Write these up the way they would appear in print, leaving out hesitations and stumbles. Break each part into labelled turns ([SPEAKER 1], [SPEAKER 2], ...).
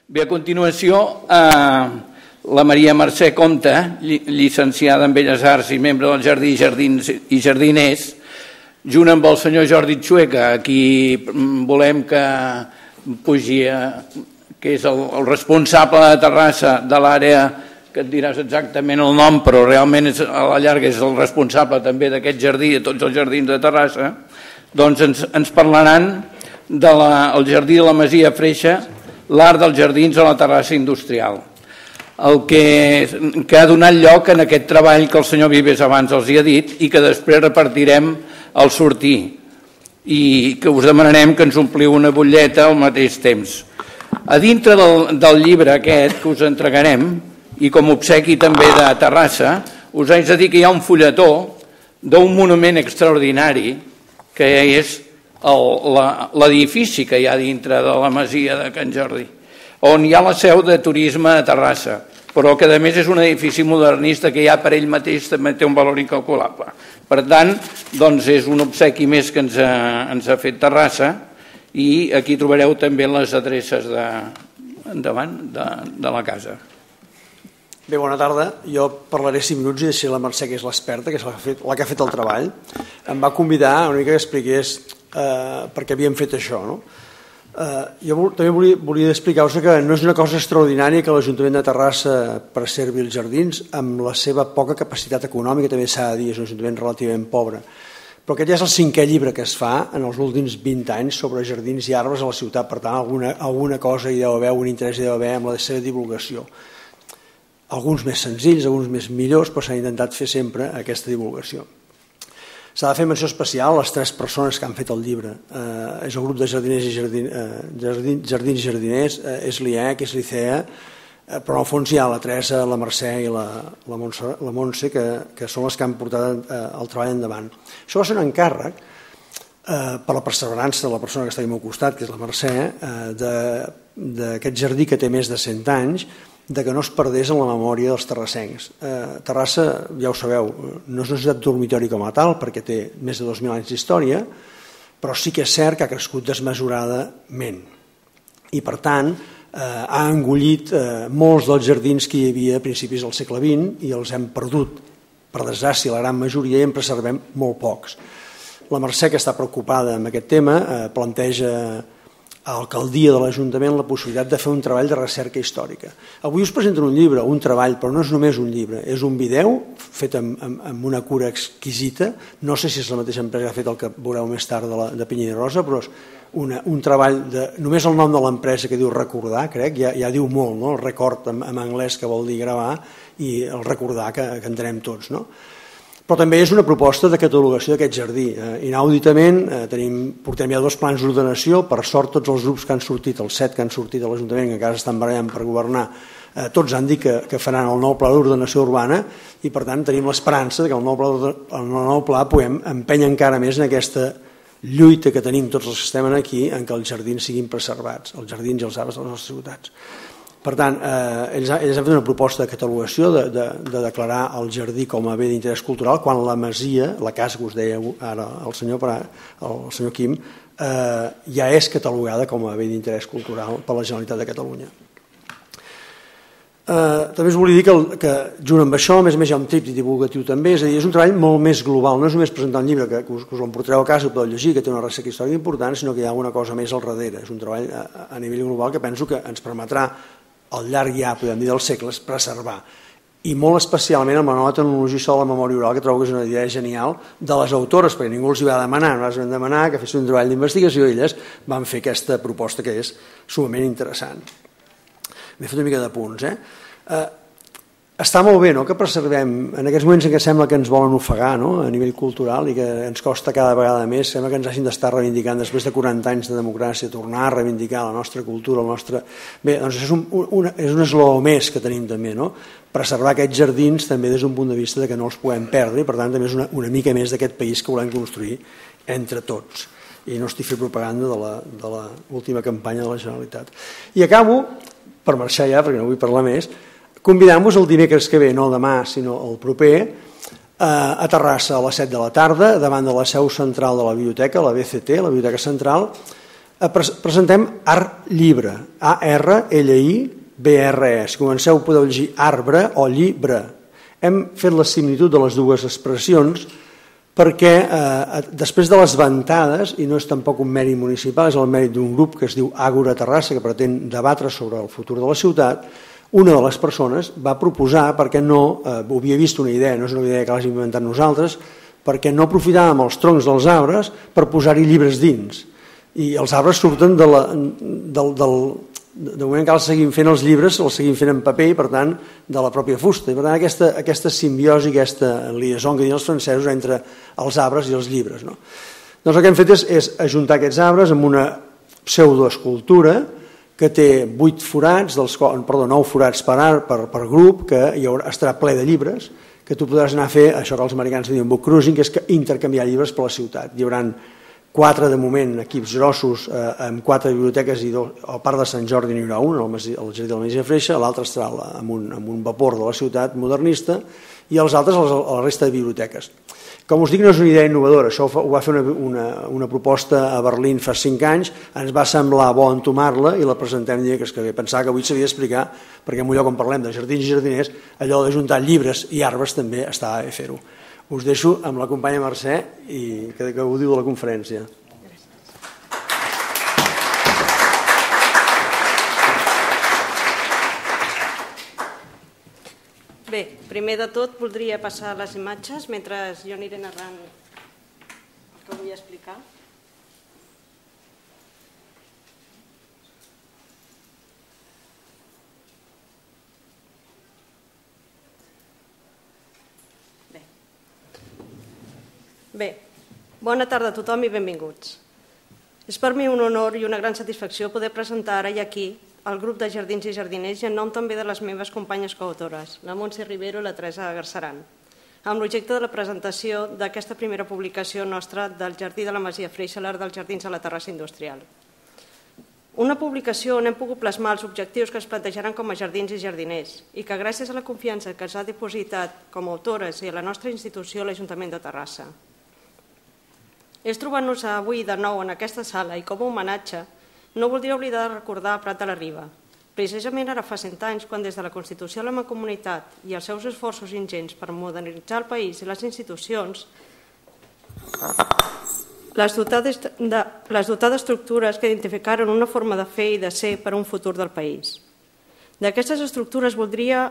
[SPEAKER 1] Bé, a continuació, la Maria Mercè Compte, llicenciada en Belles Arts i membre del Jardí Jardins i Jardiners, junt amb el senyor Jordi Xueca, a qui volem que pugi, que és el responsable de Terrassa de l'àrea, que et diràs exactament el nom, però realment a la llarga és el responsable també d'aquest jardí, de tots els jardins de Terrassa, doncs ens parlaran del jardí de la Masia Freixa, l'art dels jardins a la Terrassa industrial, el que ha donat lloc en aquest treball que el senyor Vives abans els hi ha dit i que després repartirem al sortir i que us demanarem que ens ompliu una butlleta al mateix temps. A dintre del llibre aquest que us entregarem, i com a obsequi també de Terrassa, us haig de dir que hi ha un fulletó d'un monument extraordinari que és l'edifici que hi ha dintre de la masia de Can Jordi, on hi ha la seu de turisme de Terrassa, però que a més és un edifici modernista que ja per ell mateix també té un valor incalculable. Per tant, doncs és un obsequi més que ens ha fet Terrassa i aquí trobareu també les adreces de la casa.
[SPEAKER 2] Bé, bona tarda. Jo parlaré 5 minuts i deixaré la Mercè, que és l'experta, que és la que ha fet el treball. Em va convidar una mica que expliqués per què havíem fet això, no? Jo també volia explicar-vos que no és una cosa extraordinària que l'Ajuntament de Terrassa preservi els jardins amb la seva poca capacitat econòmica, també s'ha de dir, és un ajuntament relativament pobre. Però aquest ja és el 5è llibre que es fa en els últims 20 anys sobre jardins i arbres a la ciutat, per tant alguna cosa hi deu haver, un interès hi deu haver amb la seva divulgació. Alguns més senzills, alguns més millors, però s'ha intentat fer sempre aquesta divulgació. S'ha de fer menció especial a les 3 persones que han fet el llibre. És el grup de jardins i jardiners, és l'IEC, és l'ICEA, però al fons hi ha la Teresa, la Mercè i la Montse, que són les que han portat el treball endavant. Això va ser un encàrrec per la perseverança de la persona que està al meu costat, que és la Mercè, d'aquest jardí que té més de 100 anys, de que no es perdés en la memòria dels terrassencs. Terrassa, ja ho sabeu, no és una ciutat dormitori com a tal, perquè té més de 2.000 anys d'història, però sí que és cert que ha crescut desmesuradament. I, per tant, ha engollit molts dels jardins que hi havia a principis del segle XX i els hem perdut, per desgràcia, la gran majoria, i en preservem molt pocs. La Mercè, que està preocupada amb aquest tema, planteja a l'alcaldia de l'Ajuntament la possibilitat de fer un treball de recerca històrica. Avui us presenten un llibre, un treball, però no és només un llibre, és un vídeo fet amb una cura exquisita. No sé si és la mateixa empresa que ha fet el que veureu més tard de Pinyera i Rosa, però és un treball de... Només el nom de l'empresa, que diu recordar, crec, ja diu molt, no? El record en anglès, que vol dir gravar, i el recordar, que entenem tots, no? Però també és una proposta de catalogació d'aquest jardí. Inauditament portem ja 2 plans d'ordenació, per sort tots els grups que han sortit, els 7 que han sortit de l'Ajuntament, que encara estan barallant per governar, tots han dit que faran el nou pla d'ordenació urbana i per tant tenim l'esperança que el nou pla puguem empènyer encara més en aquesta lluita que tenim tots els que estem aquí en què els jardins siguin preservats, els jardins i els arbres de les nostres ciutats. Per tant, ells han fet una proposta de catalogació de declarar el jardí com a bé d'interès cultural quan la masia, la casa que us deia ara el senyor Quim, ja és catalogada com a bé d'interès cultural per la Generalitat de Catalunya. També us volia dir que junt amb això, a més hi ha un tríptic divulgatiu també, és a dir, és un treball molt més global, no és només presentar un llibre que us l'emportareu a casa i ho podeu llegir, que té una recerca històrica important, sinó que hi ha alguna cosa més al darrere. És un treball a nivell global que penso que ens permetrà al llarg ja, podem dir, dels segles, preservar. I molt especialment amb la nova tecnologia de la memòria oral, que trobo que és una idea genial de les autores, perquè ningú els hi va demanar, nosaltres vam demanar que fessin un treball d'investigació i elles van fer aquesta proposta que és sumament interessant. M'he fet una mica d'apunts, Està molt bé que preservem, en aquests moments en què sembla que ens volen ofegar a nivell cultural i que ens costa cada vegada més, sembla que ens hagin d'estar reivindicant després de 40 anys de democràcia, tornar a reivindicar la nostra cultura, el nostre... Bé, doncs és un eslògan més que tenim també, preservar aquests jardins també des d'un punt de vista que no els podem perdre i per tant també és una mica més d'aquest país que volem construir entre tots. I no estic fent propaganda de l'última campanya de la Generalitat. I acabo, per marxar ja, perquè no vull parlar més, convidant-vos el dimecres que ve, no demà, sinó el proper, a Terrassa a les 7 de la tarda, davant de la seu central de la biblioteca, la BCT, la Biblioteca Central, Presentem Art Llibre, A-R-L-I-B-R-E. Si comenceu podeu llegir arbre o llibre. Hem fet la similitud de les dues expressions perquè després de les ventades, i no és tampoc un mèrit municipal, és el mèrit d'un grup que es diu Àgora Terrassa, que pretén debatre sobre el futur de la ciutat, una de les persones va proposar, perquè no, ho havia vist una idea, no és una idea que l'hàgim inventat nosaltres, perquè no aprofitàvem els troncs dels arbres per posar-hi llibres dins. I els arbres surten del moment que els seguim fent els llibres, els seguim fent en paper i per tant de la pròpia fusta. I per tant aquesta simbiosi, aquesta liaison que diuen els francesos entre els arbres i els llibres. Doncs el que hem fet és ajuntar aquests arbres amb una pseudoescultura que té 9 forats per grup, que estarà ple de llibres, que tu podràs anar a fer això que els americans diuen book cruising, que és intercanviar llibres per la ciutat. Hi haurà 4 de moment equips grossos amb 4 biblioteques i al Parc de Sant Jordi n'hi haurà un, al Jardí de la Masia Freixa, l'altre estarà amb un vapor de la ciutat modernista i els altres a la resta de biblioteques. Com us dic, no és una idea innovadora, això ho va fer una proposta a Berlín fa 5 anys, ens va semblar bo entomar-la i la presentem dimecres que ve. Pensava que avui s'havia d'explicar, perquè en un lloc on parlem de jardins i jardiners, allò d'ajuntar llibres i arbres també estava bé fer-ho. Us deixo amb la companya Mercè i que ho diu de la conferència.
[SPEAKER 3] Bé, primer de tot voldria passar les imatges mentre jo aniré narrant el que vull explicar. Bé, bona tarda a tothom i benvinguts. És per mi un honor i una gran satisfacció poder presentar ara i aquí el grup de jardins i jardiners i en nom també de les meves companyes coautores, la Montse Rivero i la Teresa Garceran, amb l'objecte de la presentació d'aquesta primera publicació nostra del Jardí de la Masia Freixa, l'Art dels Jardins a la Terrassa Industrial. Una publicació on hem pogut plasmar els objectius que es plantejaran com a jardins i jardiners i que gràcies a la confiança que ens ha dipositat com a autores i a la nostra institució, l'Ajuntament de Terrassa. És trobant-nos avui de nou en aquesta sala i com a homenatge no voldria oblidar de recordar Prat de la Riba. Precisament ara fa 100 anys, quan des de la Constitució de la Mancomunitat i els seus esforços ingents per modernitzar el país i les institucions, les dotar d'estructures que identificaren una forma de fer i de ser per a un futur del país. D'aquestes estructures voldria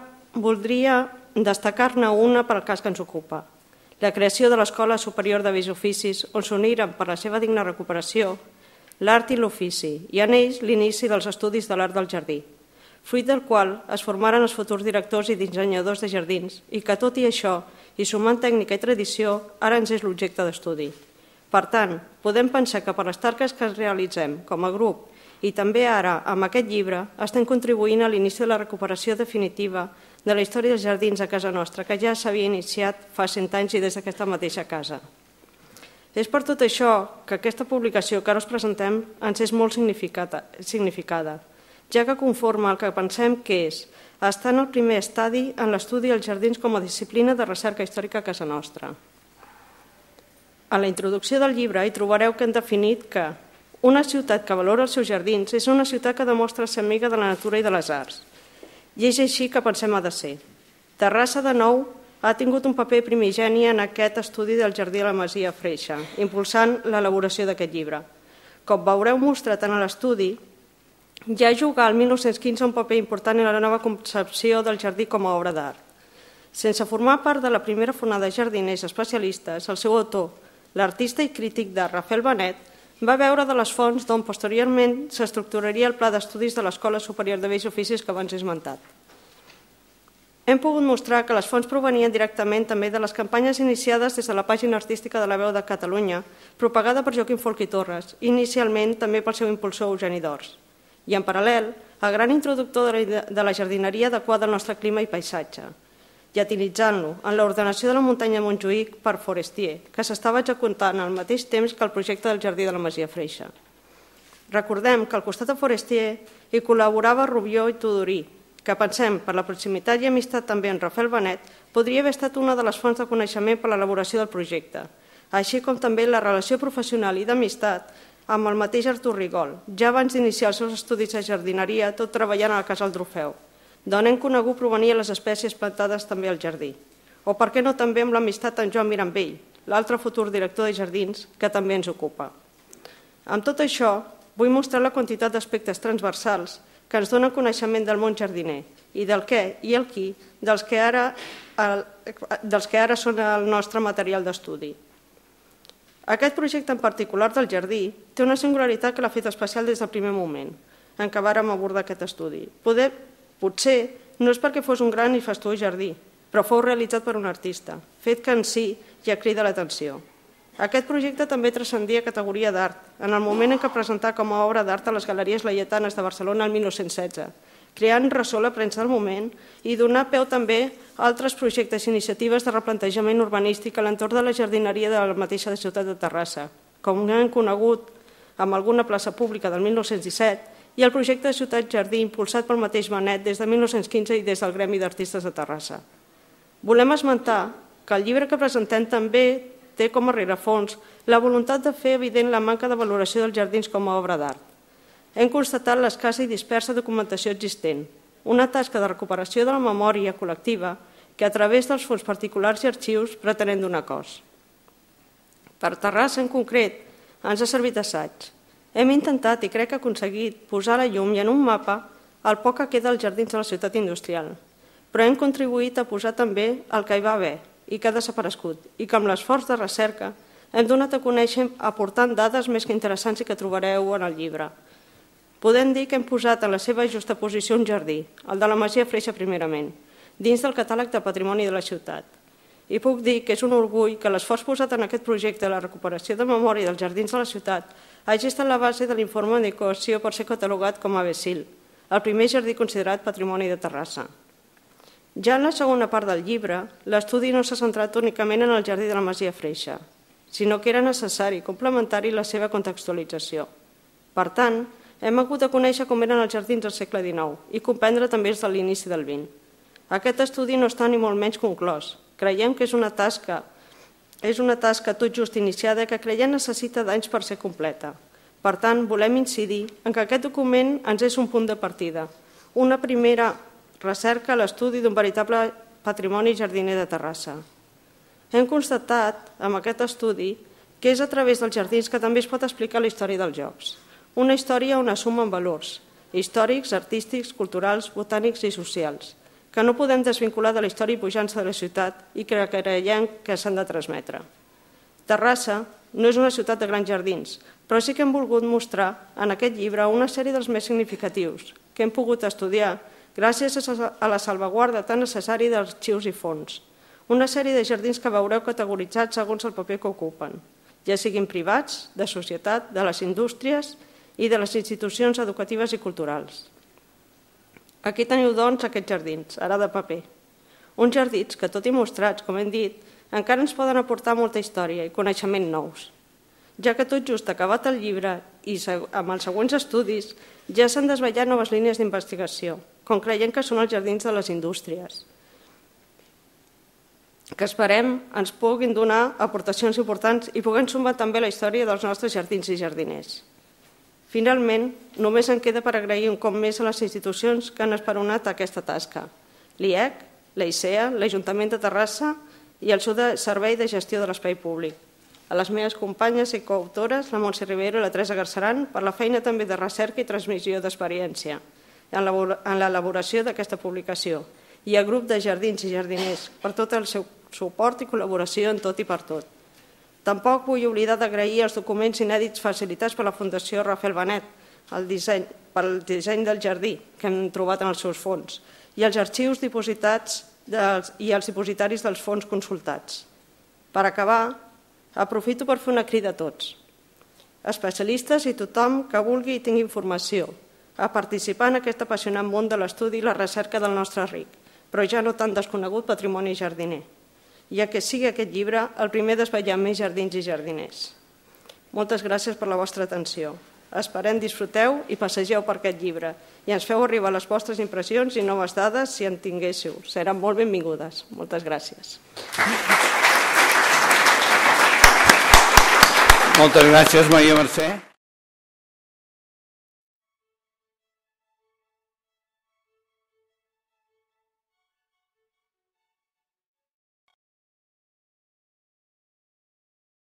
[SPEAKER 3] destacar-ne una per al cas que ens ocupa. La creació de l'Escola Superior de Bells Oficis, on s'uniren per la seva digna recuperació l'art i l'ofici, i en ells l'inici dels estudis de l'art del jardí, fruit del qual es formaren els futurs directors i dissenyadors de jardins i que, tot i això, i sumant tècnica i tradició, ara ens és l'objecte d'estudi. Per tant, podem pensar que per les tasques que realitzem com a grup i també ara, amb aquest llibre, estem contribuint a l'inici de la recuperació definitiva de la història dels jardins a casa nostra, que ja s'havia iniciat fa 100 anys i des d'aquesta mateixa casa. És per tot això que aquesta publicació que ara us presentem ens és molt significada, ja que conforma el que pensem que és estar en el primer estadi en l'estudi dels jardins com a disciplina de recerca històrica a casa nostra. A la introducció del llibre hi trobareu que hem definit que una ciutat que valora els seus jardins és una ciutat que demostra ser amiga de la natura i de les arts. I és així que pensem ha de ser. Terrassa, de nou, ha tingut un paper primigeni en aquest estudi del Jardí de la Masia Freixa, impulsant l'elaboració d'aquest llibre. Com veureu mostrat en l'estudi, ja jugà el 1915 un paper important en la nova concepció del jardí com a obra d'art. Sense formar part de la primera fornada de jardiners especialistes, el seu autor, l'artista i crític d'art Rafael Benet, va veure de les fonts d'on posteriorment s'estructuraria el pla d'estudis de l'Escola Superior de Bells Oficis que abans he esmentat. Hem pogut mostrar que les fonts provenien directament també de les campanyes iniciades des de la pàgina artística de la Veu de Catalunya, propagada per Joaquim Folch i Torres, inicialment també pel seu impulsor Eugeni d'Ors, i en paral·lel, el gran introductor de la jardineria adequada al nostre clima i paisatge, llatinitzant-lo en l'ordenació de la muntanya de Montjuïc per Forestier, que s'estava executant al mateix temps que el projecte del Jardí de la Masia Freixa. Recordem que al costat de Forestier hi col·laborava Rubió i Tudorí, que pensem, per la proximitat i amistat també en Rafael Benet, podria haver estat una de les fonts de coneixement per a l'elaboració del projecte, així com també la relació professional i d'amistat amb el mateix Artur Rigol, ja abans d'iniciar els seus estudis de jardineria, tot treballant al casal d'Orfeu, d'on hem conegut provenir les espècies plantades també al jardí. O per què no també amb l'amistat amb Joan Mirambell, l'altre futur director de jardins, que també ens ocupa. Amb tot això, vull mostrar la quantitat d'aspectes transversals que ens donen coneixement del món jardiner i del què i el qui dels que ara són el nostre material d'estudi. Aquest projecte en particular del jardí té una singularitat que l'ha fet especial des del primer moment en què vàrem abordar aquest estudi. Potser no és perquè fos un gran i fastuós jardí, però fou realitzat per un artista, fet que en si ja crida l'atenció. Aquest projecte també transcendia categoria d'art, en el moment en què presentà com a obra d'art a les Galeries Laietanes de Barcelona el 1916, creant ressò la premsa del moment i donar peu també a altres projectes i iniciatives de replantejament urbanístic a l'entorn de la jardineria de la mateixa ciutat de Terrassa, com han conegut amb alguna plaça pública del 1917 i el projecte de Ciutat Jardí impulsat pel mateix Benet des de 1915 i des del Gremi d'Artistes de Terrassa. Volem esmentar que el llibre que presentem també té com a rerefons la voluntat de fer evident la manca de valoració dels jardins com a obra d'art. Hem constatat l'escassa i dispersa documentació existent, una tasca de recuperació de la memòria col·lectiva que a través dels fons particulars i arxius pretenem donar cos. Per Terrassa, en concret, ens ha servit d'assaig. Hem intentat, i crec que aconseguit, posar a la llum i en un mapa el poc que queda als jardins de la ciutat industrial, però hem contribuït a posar també el que hi va haver i que ha desaparegut, i que amb l'esforç de recerca hem donat a conèixer aportant dades més que interessants i que trobareu en el llibre. Podem dir que hem posat en la seva justa posició un jardí, el de la Masia Freixa primerament, dins del catàleg de patrimoni de la ciutat. I puc dir que és un orgull que l'esforç posat en aquest projecte de la recuperació de memòria dels jardins de la ciutat hagi estat la base de l'informe d'adequació per ser catalogat com a BESIL, el primer jardí considerat patrimoni de Terrassa. Ja en la segona part del llibre, l'estudi no s'ha centrat únicament en el jardí de la Masia Freixa, sinó que era necessari complementar-hi la seva contextualització. Per tant, hem hagut de conèixer com eren els jardins del segle XIX i comprendre també els de l'inici del XX. Aquest estudi no està ni molt menys conclòs. Creiem que és una tasca tot just iniciada que creiem necessita d'anys per ser completa. Per tant, volem incidir en que aquest document ens és un punt de partida, una primera recerca a l'estudi d'un veritable patrimoni jardiner de Terrassa. Hem constatat, amb aquest estudi, que és a través dels jardins que també es pot explicar la història dels jocs. Una història on es sumen valors històrics, artístics, culturals, botànics i socials, que no podem desvincular de la història i pujança de la ciutat i que creiem que s'han de transmetre. Terrassa no és una ciutat de grans jardins, però sí que hem volgut mostrar en aquest llibre una sèrie dels més significatius que hem pogut estudiar gràcies a la salvaguarda tan necessària d'arxius i fons. Una sèrie de jardins que veureu categoritzats segons el paper que ocupen, ja siguin privats, de societat, de les indústries i de les institucions educatives i culturals. Aquí teniu, doncs, aquests jardins, ara de paper. Uns jardins que, tot i mostrats, com hem dit, encara ens poden aportar molta història i coneixement nous, ja que tot just acabat el llibre i amb els següents estudis ja s'han desvetllat noves línies d'investigació, com creiem que són els jardins de les indústries, que esperem ens puguin donar aportacions importants i puguem sumar també la història dels nostres jardins i jardiners. Finalment, només em queda per agrair un cop més a les institucions que han esperonat aquesta tasca, l'IEC, l'EICEA, l'Ajuntament de Terrassa i el seu Servei de Gestió de l'Espai Públic, a les meves companyes i coautores, la Montse Rivero i la Teresa Garceran, per la feina també de recerca i transmissió d'experiència en l'elaboració d'aquesta publicació, i al grup de jardins i jardiners per tot el seu suport i col·laboració en tot i per tot. Tampoc vull oblidar d'agrair els documents inèdits facilitats per la Fundació Rafael Benet pel disseny del jardí que han trobat en els seus fons i els arxius dipositats i els dipositaris dels fons consultats. Per acabar, aprofito per fer una crida a tots, especialistes i tothom que vulgui i tingui informació, a participar en aquest apassionant món de l'estudi i la recerca del nostre ric, però ja no tan desconegut patrimoni jardiner, ja que sigui aquest llibre el primer a desvetllar més jardins i jardiners. Moltes gràcies per la vostra atenció. Esperem disfruteu i passegeu per aquest llibre i ens feu arribar les vostres impressions i noves dades si en tinguéssiu. Seran molt benvingudes. Moltes gràcies.
[SPEAKER 1] Moltes gràcies, Maria Mercè.